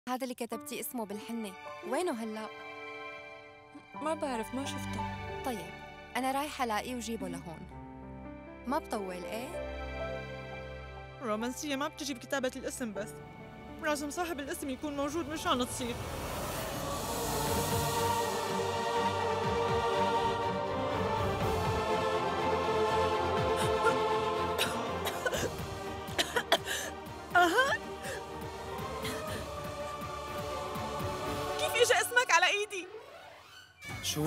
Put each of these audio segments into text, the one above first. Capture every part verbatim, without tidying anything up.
هذا اللي كتبتي اسمه بالحنة، وينه هلأ؟ ما بعرف، ما شفته. طيب أنا رايحة ألاقيه وجيبه لهون. ما بطول إيه؟ الرومانسية ما بتجي بكتابة الاسم بس، لازم صاحب الاسم يكون موجود مشان تصير. أها، كيف إجا اسمك على إيدي؟ شو؟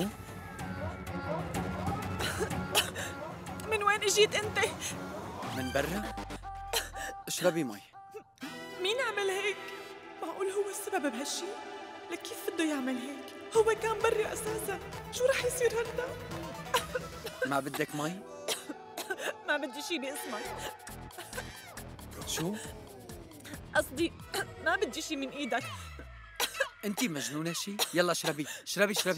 من وين إجيت أنت؟ من برا؟ اشربي مي. مين عمل هيك؟ معقول هو السبب بهالشي؟ لك كيف بده يعمل هيك؟ هو كان برا أساساً، شو رح يصير هلا؟ ما بدك مي؟ ما بدي شي باسمك. شو؟ قصدي ما بدي شي من إيدك. انتي مجنونة شي؟ يلا اشربي، اشربي اشربي.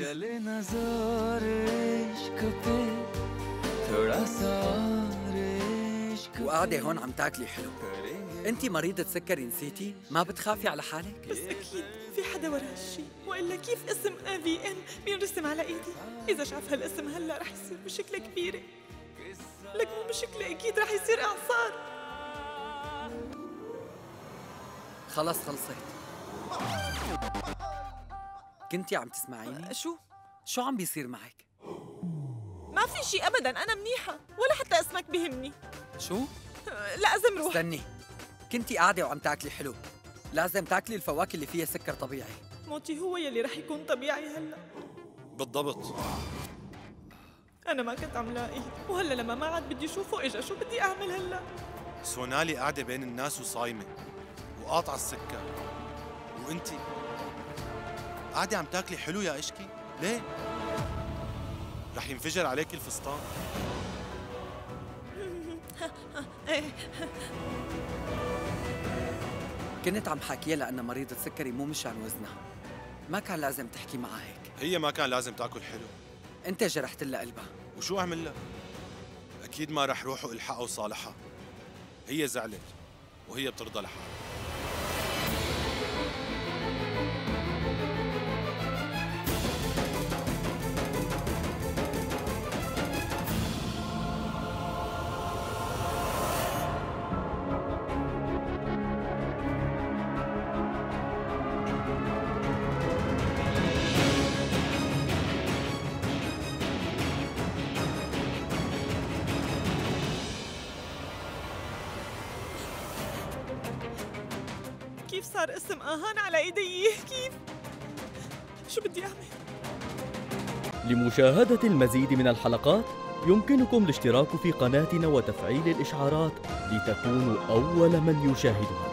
وقاعدة هون عم تاكلي حلو. انتي مريضة سكري نسيتي؟ ما بتخافي على حالك؟ بس أكيد في حدا ورا هالشي، وإلا كيف اسم إيه في إن بينرسم على إيدي؟ إذا شاف هالاسم هلا رح يصير مشكلة كبيرة. لك مو مشكلة، أكيد رح يصير إعصار. خلص خلصت. كنتي عم تسمعيني؟ شو؟ شو عم بيصير معك؟ ما في شي أبداً، أنا منيحة، ولا حتى اسمك بيهمني. شو؟ لازم روح. استني، كنتي قاعدة وعم تاكلي حلو، لازم تاكلي الفواكه اللي فيها سكر طبيعي. موتي هو يلي رح يكون طبيعي هلا. بالضبط. أنا ما كنت عم لاقيه، وهلا لما ما عاد بدي أشوفه إجا، شو بدي أعمل هلا؟ سونالي قاعدة بين الناس وصايمة وقاطعة السكر، وانتي قاعدة عم تاكلي حلو يا اشكي، ليه؟ رح ينفجر عليك الفستان. كنت عم حاكيها لأنها مريضة سكري مو مشان وزنها، ما كان لازم تحكي معها هيك. هي ما كان لازم تاكل حلو. انت جرحت لها قلبها. وشو اعمل لها؟ اكيد ما رح روح والحقها وصالحها. هي زعلت وهي بترضى لحالها. كيف صار اسم آهان على إيدي؟ كيف؟ شو بدي أعمل؟ لمشاهدة المزيد من الحلقات يمكنكم الاشتراك في قناتنا وتفعيل الإشعارات لتكونوا أول من يشاهدها.